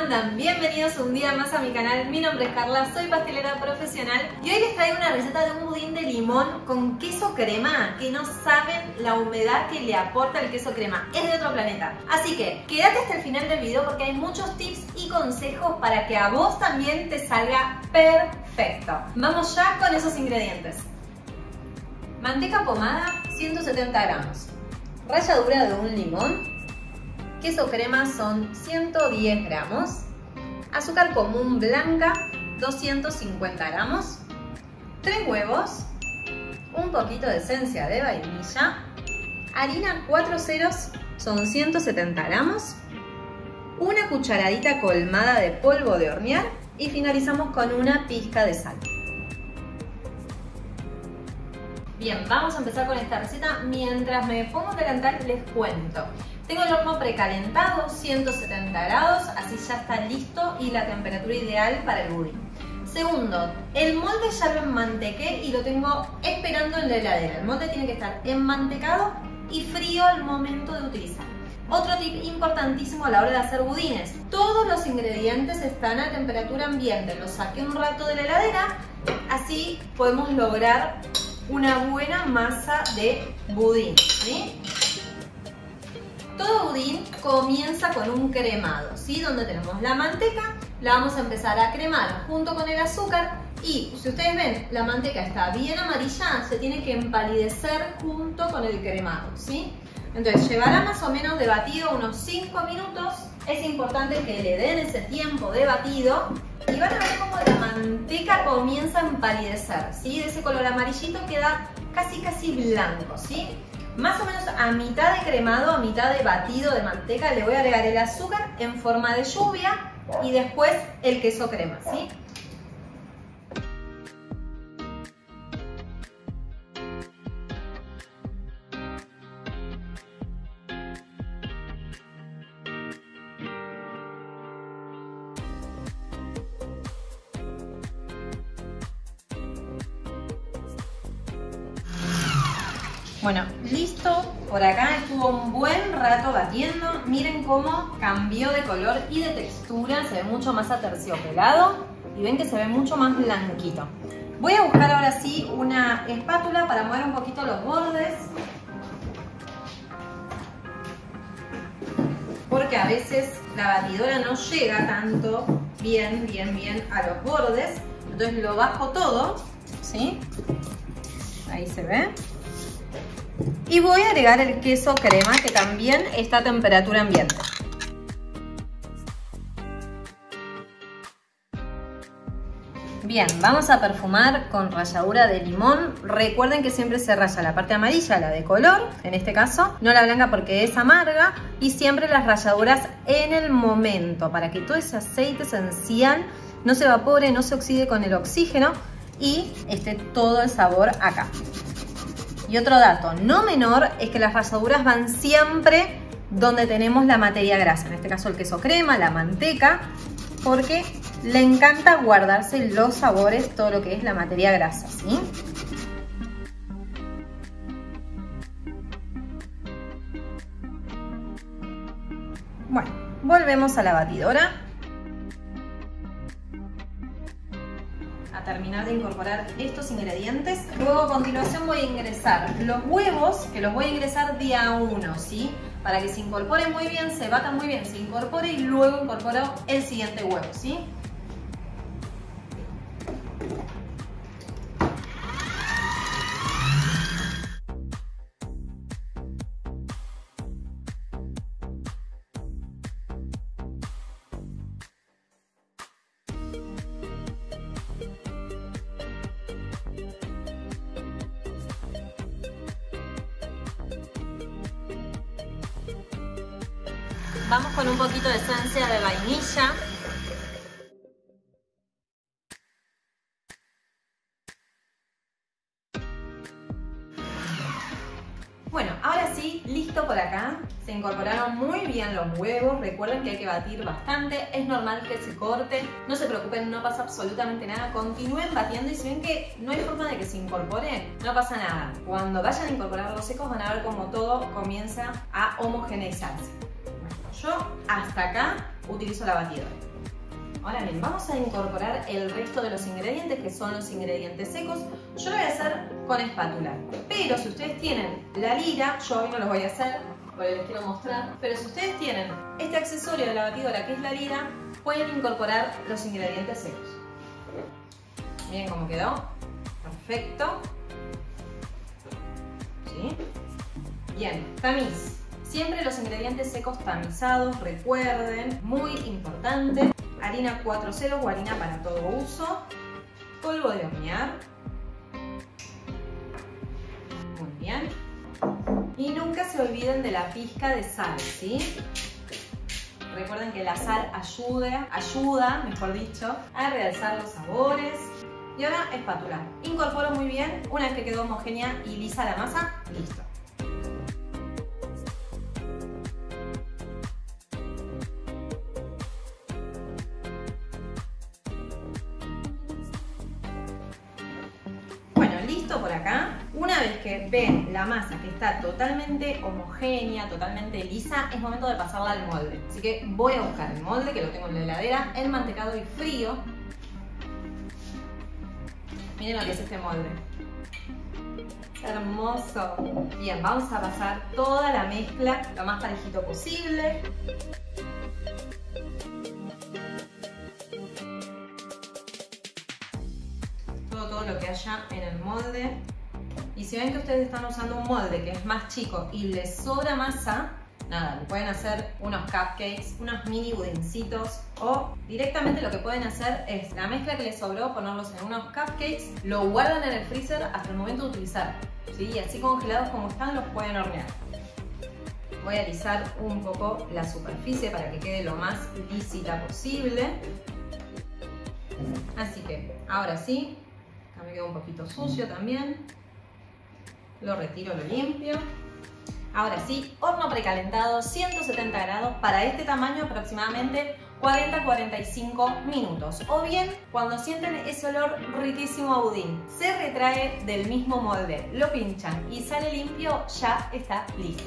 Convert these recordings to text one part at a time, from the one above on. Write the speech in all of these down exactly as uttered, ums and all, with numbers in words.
andan? Bienvenidos un día más a mi canal. Mi nombre es Carla, soy pastelera profesional y hoy les traigo una receta de un budín de limón con queso crema, que no saben la humedad que le aporta el queso crema, es de otro planeta. Así que quédate hasta el final del video porque hay muchos tips y consejos para que a vos también te salga perfecto. Vamos ya con esos ingredientes. Manteca pomada, ciento setenta gramos. Ralladura de un limón. Queso crema son ciento diez gramos, azúcar común blanca doscientos cincuenta gramos, tres huevos, un poquito de esencia de vainilla, harina cuatro ceros son ciento setenta gramos, una cucharadita colmada de polvo de hornear y finalizamos con una pizca de sal. Bien, vamos a empezar con esta receta. Mientras me pongo a calentar les cuento. Tengo el horno precalentado, ciento setenta grados, así ya está listo y la temperatura ideal para el budín. Segundo, el molde ya lo enmantequé y lo tengo esperando en la heladera. El molde tiene que estar enmantecado y frío al momento de utilizar. Otro tip importantísimo a la hora de hacer budines: todos los ingredientes están a temperatura ambiente. Los saqué un rato de la heladera, así podemos lograr una buena masa de budín, ¿sí? Todo budín comienza con un cremado, ¿sí? Donde tenemos la manteca, la vamos a empezar a cremar junto con el azúcar y si ustedes ven, la manteca está bien amarilla, se tiene que empalidecer junto con el cremado, ¿sí? Entonces llevará más o menos de batido unos cinco minutos. Es importante que le den ese tiempo de batido y van a ver cómo la manteca comienza a empalidecer, ¿sí? De ese color amarillito queda casi casi blanco, ¿sí? Más o menos a mitad de cremado, a mitad de batido de manteca, le voy a agregar el azúcar en forma de lluvia y después el queso crema, ¿sí? Bueno, listo, por acá estuvo un buen rato batiendo. Miren cómo cambió de color y de textura, se ve mucho más aterciopelado y ven que se ve mucho más blanquito. Voy a buscar ahora sí una espátula para mover un poquito los bordes, porque a veces la batidora no llega tanto bien, bien, bien a los bordes. Entonces lo bajo todo, ¿sí? Ahí se ve. Y voy a agregar el queso crema, que también está a temperatura ambiente. Bien, vamos a perfumar con ralladura de limón. Recuerden que siempre se raya la parte amarilla, la de color, en este caso, no la blanca porque es amarga, y siempre las ralladuras en el momento, para que todo ese aceite esencial no se evapore, no se oxide con el oxígeno y esté todo el sabor acá. Y otro dato no menor es que las ralladuras van siempre donde tenemos la materia grasa, en este caso el queso crema, la manteca, porque le encanta guardarse los sabores, todo lo que es la materia grasa, ¿sí? Bueno, volvemos a la batidora. A terminar de incorporar estos ingredientes. Luego a continuación voy a ingresar los huevos, que los voy a ingresar de a uno, ¿sí? Para que se incorpore muy bien, se bata muy bien, se incorpore y luego incorporo el siguiente huevo, ¿sí? Vamos con un poquito de esencia de vainilla. Bueno, ahora sí, listo por acá. Se incorporaron muy bien los huevos. Recuerden que hay que batir bastante. Es normal que se corten. No se preocupen, no pasa absolutamente nada. Continúen batiendo y si ven que no hay forma de que se incorpore, no pasa nada. Cuando vayan a incorporar los secos van a ver cómo todo comienza a homogeneizarse. Yo hasta acá utilizo la batidora. Ahora bien, vamos a incorporar el resto de los ingredientes, que son los ingredientes secos. Yo lo voy a hacer con espátula, pero si ustedes tienen la lira, yo hoy no los voy a hacer porque les quiero mostrar, pero si ustedes tienen este accesorio de la batidora que es la lira, pueden incorporar los ingredientes secos. Miren cómo quedó. Perfecto. ¿Sí? Bien, tamiz. Siempre los ingredientes secos tamizados, recuerden, muy importante. Harina cuatro ceros o harina para todo uso. Polvo de hornear. Muy bien. Y nunca se olviden de la pizca de sal, ¿sí? Recuerden que la sal ayuda, ayuda, mejor dicho, a realzar los sabores. Y ahora espátula. Incorporo muy bien. Una vez que quedó homogénea y lisa la masa, listo. Listo por acá. Una vez que ven la masa que está totalmente homogénea, totalmente lisa, es momento de pasarla al molde. Así que voy a buscar el molde, que lo tengo en la heladera, enmantecado y frío. Miren lo que es este molde. Hermoso. Bien, vamos a pasar toda la mezcla lo más parejito posible. Todo lo que haya en el molde. Y si ven que ustedes están usando un molde que es más chico y les sobra masa, nada, le pueden hacer unos cupcakes, unos mini budincitos, o directamente lo que pueden hacer es la mezcla que les sobró, ponerlos en unos cupcakes, lo guardan en el freezer hasta el momento de utilizar, ¿sí? Y así congelados como están los pueden hornear. Voy a alisar un poco la superficie para que quede lo más lísita posible. Así que ahora sí, acá me quedó un poquito sucio también. Lo retiro, lo limpio. Ahora sí, horno precalentado, ciento setenta grados, para este tamaño aproximadamente cuarenta a cuarenta y cinco minutos. O bien, cuando sienten ese olor riquísimo a budín, se retrae del mismo molde, lo pinchan y sale limpio, ya está listo.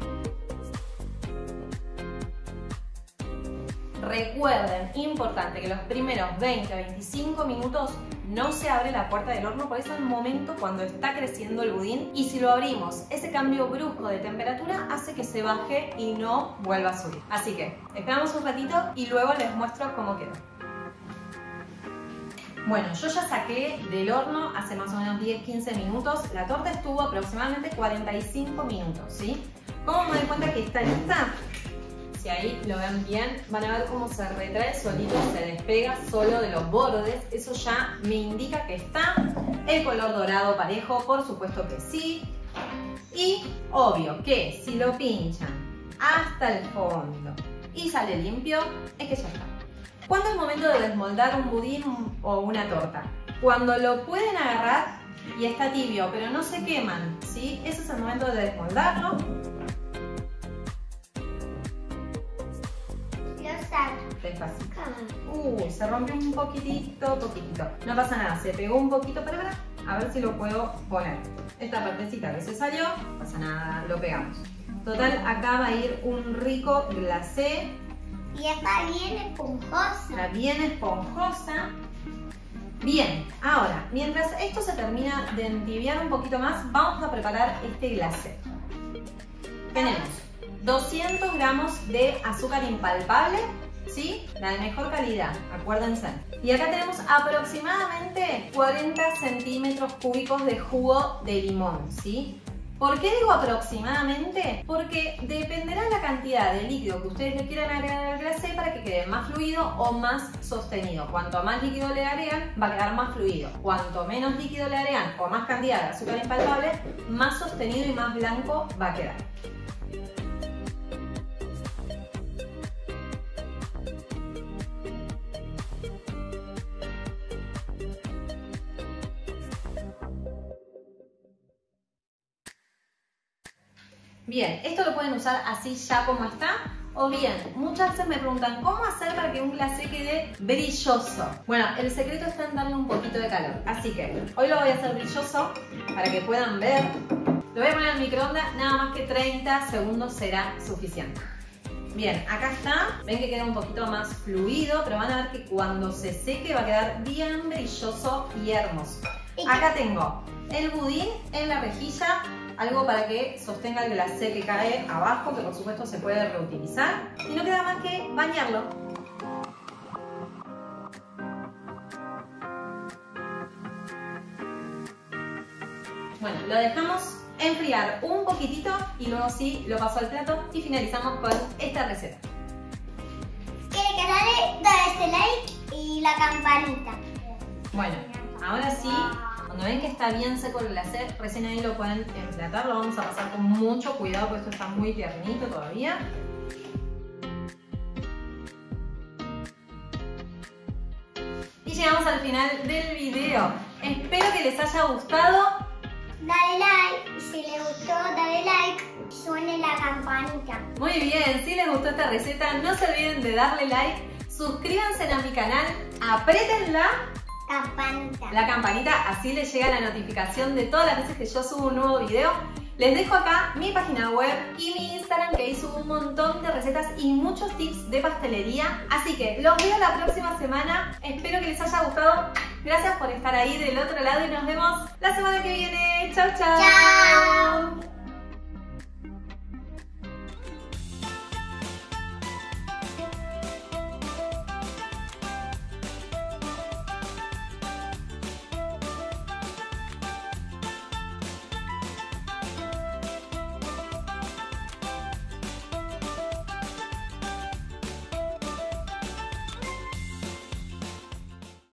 Recuerden, importante, que los primeros veinte a veinticinco minutos no se abre la puerta del horno, porque es el momento cuando está creciendo el budín, y si lo abrimos, ese cambio brusco de temperatura hace que se baje y no vuelva a subir. Así que esperamos un ratito y luego les muestro cómo quedó. Bueno, yo ya saqué del horno hace más o menos diez a quince minutos. La torta estuvo aproximadamente cuarenta y cinco minutos, ¿sí? ¿Cómo me doy cuenta que está lista? Si ahí lo ven bien, van a ver cómo se retrae solito, se despega solo de los bordes. Eso ya me indica que está. El color dorado parejo, por supuesto que sí. Y obvio que si lo pinchan hasta el fondo y sale limpio, es que ya está. ¿Cuándo es el momento de desmoldar un budín o una torta? Cuando lo pueden agarrar y está tibio, pero no se queman, ¿sí? Ese es el momento de desmoldarlo. Despacito. Uh, se rompió un poquitito, poquitito. No pasa nada, se pegó un poquito, pero para, a ver si lo puedo poner. Esta partecita que se salió, no pasa nada, lo pegamos. Total, acá va a ir un rico glacé. Y está bien esponjosa. Está bien esponjosa. Bien, ahora, mientras esto se termina de entibiar un poquito más, vamos a preparar este glacé. Tenemos doscientos gramos de azúcar impalpable, ¿sí? La de mejor calidad, acuérdense. Y acá tenemos aproximadamente cuarenta centímetros cúbicos de jugo de limón, ¿sí? ¿Por qué digo aproximadamente? Porque dependerá la cantidad de líquido que ustedes le quieran agregar al glacé para que quede más fluido o más sostenido. Cuanto más líquido le agregan, va a quedar más fluido. Cuanto menos líquido le agregan o más cantidad de azúcar impalpable, más sostenido y más blanco va a quedar. Bien, esto lo pueden usar así ya como está, o bien, muchas veces me preguntan ¿cómo hacer para que un glacé quede brilloso? Bueno, el secreto está en darle un poquito de calor, así que hoy lo voy a hacer brilloso para que puedan ver. Lo voy a poner en el microondas, nada más que treinta segundos será suficiente. Bien, acá está. Ven que queda un poquito más fluido, pero van a ver que cuando se seque va a quedar bien brilloso y hermoso. Acá tengo el budín en la rejilla, algo para que sostenga el glacé que cae abajo, que por supuesto se puede reutilizar. Y no queda más que bañarlo. Bueno, lo dejamos enfriar un poquitito y luego sí lo paso al plato y finalizamos con esta receta. Quiere que dale, dale este like y la campanita. Bueno, ahora sí, cuando ven que está bien seco el glacé, recién ahí lo pueden emplatar. Lo vamos a pasar con mucho cuidado porque esto está muy tiernito todavía. Y llegamos al final del video. Espero que les haya gustado. Dale like, si les gustó dale like y suene la campanita. Muy bien, si les gustó esta receta no se olviden de darle like, suscríbanse a mi canal, aprieten la campanita. la campanita, así les llega la notificación de todas las veces que yo subo un nuevo video. Les dejo acá mi página web y mi Instagram, que ahí subo un montón de recetas y muchos tips de pastelería. Así que los veo la próxima semana. Espero que les haya gustado. Gracias por estar ahí del otro lado y nos vemos la semana que viene. Chau, chau. Chao.